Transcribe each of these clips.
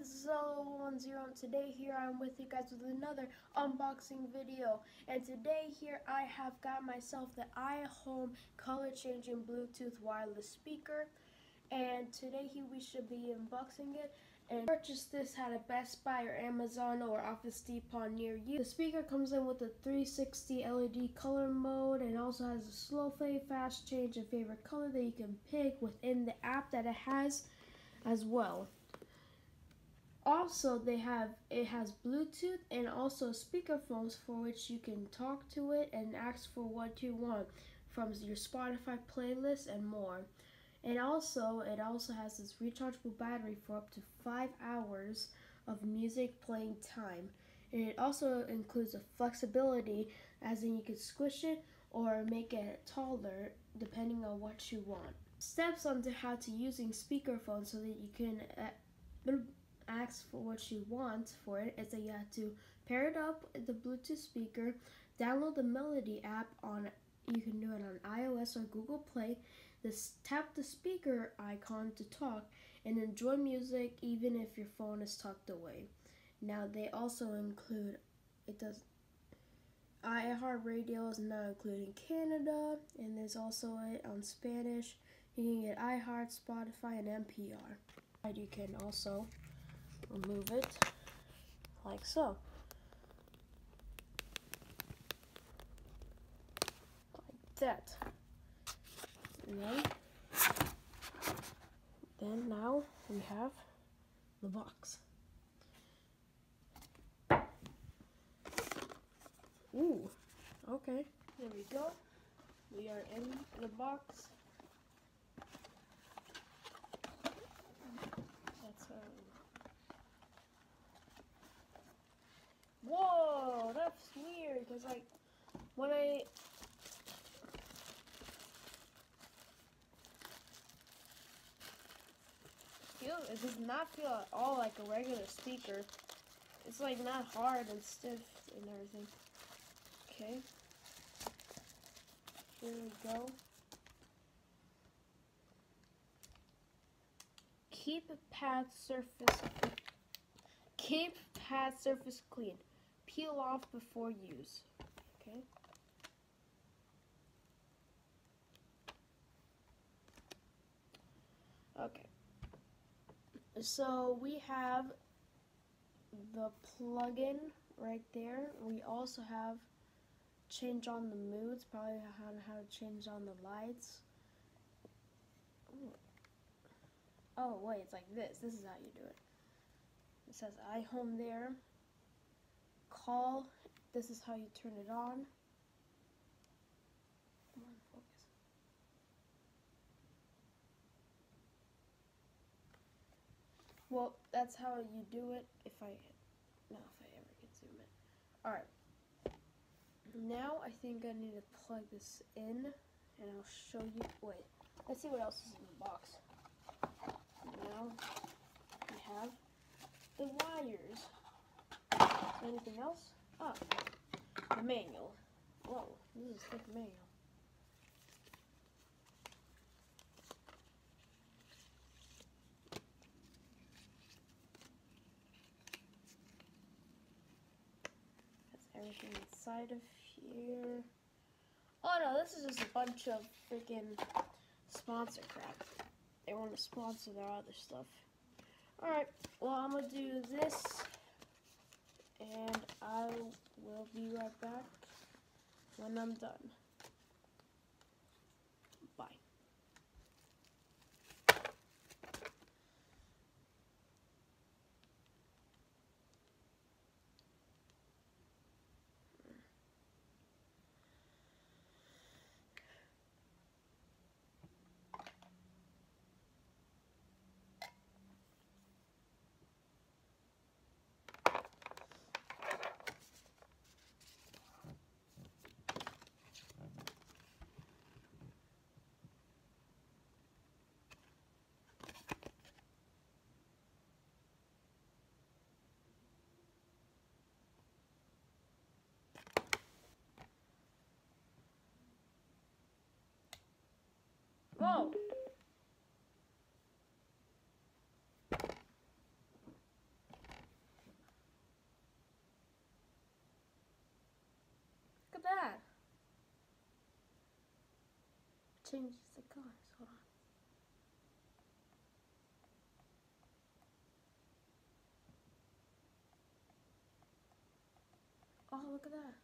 this is Zolo10, and today here I'm with you guys with another unboxing video. And today here I have got myself the iHome color changing Bluetooth wireless speaker. And today here we should be unboxing it. And purchase this at a Best Buy or Amazon or Office Depot near you. The speaker comes in with a 360 LED color mode and also has a slow fade, fast change, and favorite color that you can pick within the app that it has as well. Also, it has Bluetooth and also speakerphones for which you can talk to it and ask for what you want from your Spotify playlist and more. And also, it also has this rechargeable battery for up to 5 hours of music playing time. And it also includes a flexibility, as in you can squish it or make it taller depending on what you want. Steps onto how to using speakerphone so that you can ask for what you want for it is that you have to pair it up with the Bluetooth speaker, download the Melody app you can do it on iOS or Google Play. Tap the speaker icon to talk and enjoy music even if your phone is tucked away. Now they also include, iHeartRadio is now including Canada, and there's also it on Spanish. You can get iHeart, Spotify, and NPR. And you can also remove it like so. Like that. And then now we have the box. Ooh, okay, there we go. We are in the box. Whoa, that's weird, because like when it does not feel at all like a regular speaker. It's like not hard and stiff and everything. Okay, here we go. Keep pad surface clean. Peel off before use. Okay. Okay. So we have the plug-in right there. We also have change on the moods, probably how to change on the lights. Ooh. Oh wait, it's like this. This is how you do it. It says iHome there. Call. This is how you turn it on. Come on, focus. Well, that's how you do it. If I ever can zoom in. All right. Now I think I need to plug this in, and I'll show you. Wait. Let's see what else is in the box. Now we have the wires. Anything else? Oh, the manual. Whoa, this is a thick manual. That's everything inside of here. Oh no, this is just a bunch of freaking sponsor crap. They want to sponsor their other stuff. Alright, well I'm going to do this, and I will be right back when I'm done. Bye. Whoa! changes the colors. Hold on. Oh, look at that.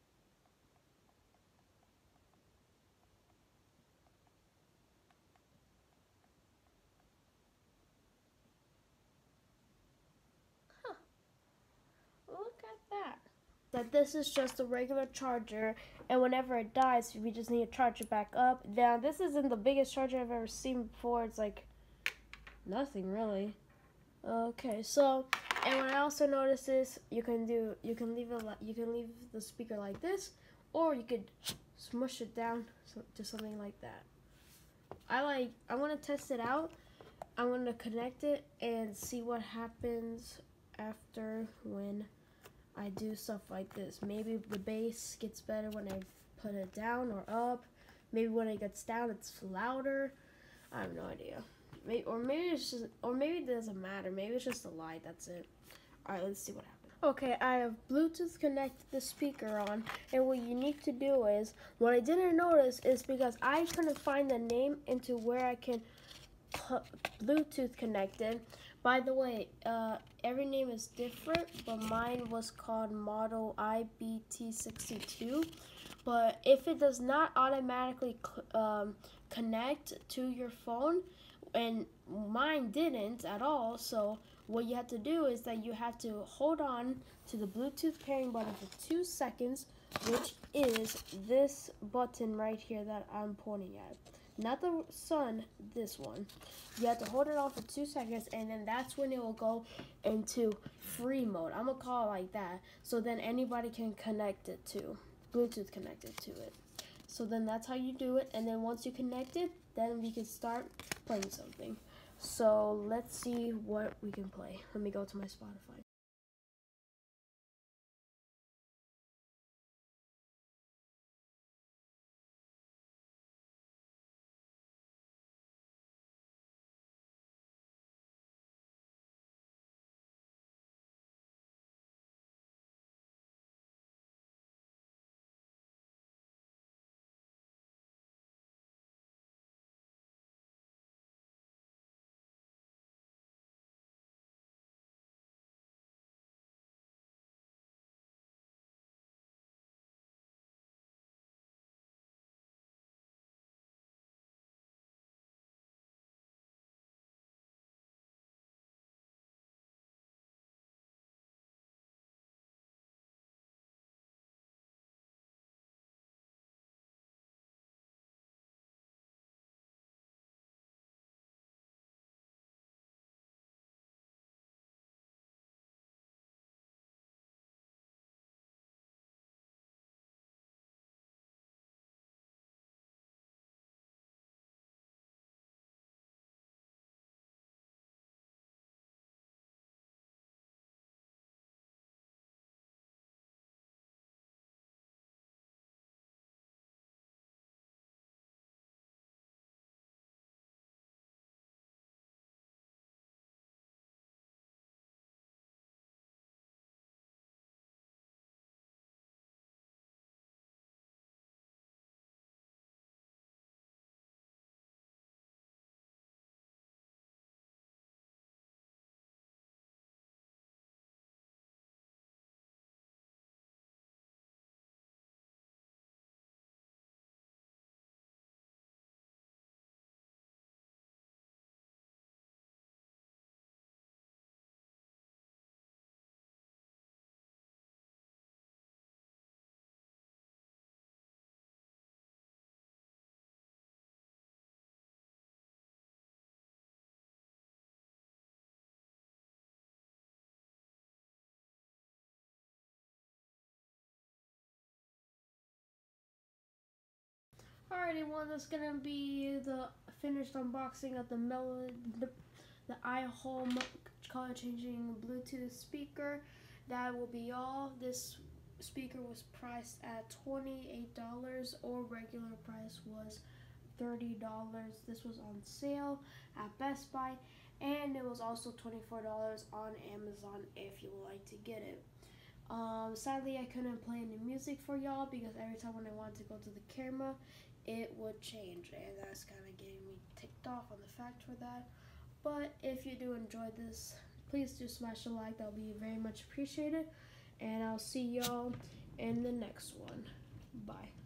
Huh. Look at that. That this is just a regular charger, and whenever it dies, we just need to charge it back up. Now, this isn't the biggest charger I've ever seen before. It's like nothing really. Okay, so and what I also noticed is you can leave the speaker like this, or you could smush it down to something like that. I want to test it out. I'm going to connect it and see what happens after when I do stuff like this. Maybe the bass gets better when I put it down or up. Maybe when it gets down, it's louder. I have no idea. Maybe it doesn't matter. Maybe it's just a light. That's it. All right, let's see what happens. Okay, I have Bluetooth connected the speaker on, and what you need to do is, what I didn't notice is because I couldn't find the name into where I can put Bluetooth connected. By the way, every name is different, but mine was called Model IBT62. But if it does not automatically connect to your phone, and mine didn't at all, so what you have to do is that you have to hold on to the Bluetooth pairing button for 2 seconds, which is this button right here that I'm pointing at. Not the sun, this one. You have to hold it on for 2 seconds, and then that's when it will go into free mode. I'm gonna call it like that, so then anybody can connect it to, Bluetooth connected to it. So then that's how you do it, and then once you connect it, then we can start playing something. So let's see what we can play. Let me go to my Spotify. Alrighty, well, that's gonna be the finished unboxing of the iHome color changing Bluetooth speaker. That will be all. This speaker was priced at $28, or regular price was $30. This was on sale at Best Buy, and it was also $24 on Amazon if you would like to get it. Sadly, I couldn't play any music for y'all because every time when I wanted to go to the camera, it would change, and that's kind of getting me ticked off on the fact for that. But if you do enjoy this, please do smash a like. That'll be very much appreciated. And I'll see y'all in the next one. Bye.